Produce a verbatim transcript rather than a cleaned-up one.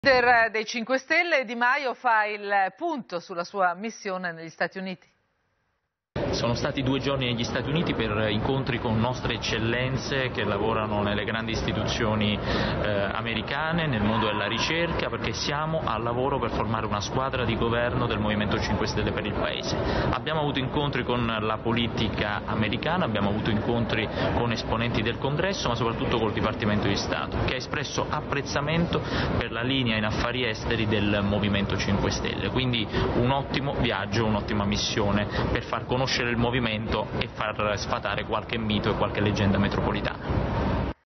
Il leader dei cinque Stelle, Di Maio, fa il punto sulla sua missione negli Stati Uniti. Sono stati due giorni negli Stati Uniti per incontri con nostre eccellenze che lavorano nelle grandi istituzioni eh, americane, nel mondo della ricerca, perché siamo al lavoro per formare una squadra di governo del Movimento cinque Stelle per il Paese. Abbiamo avuto incontri con la politica americana, abbiamo avuto incontri con esponenti del Congresso, ma soprattutto col Dipartimento di Stato, che ha espresso apprezzamento per la linea in affari esteri del Movimento cinque Stelle. Quindi un ottimo viaggio, un'ottima missione per far conoscere il movimento e far sfatare qualche mito e qualche leggenda metropolitana.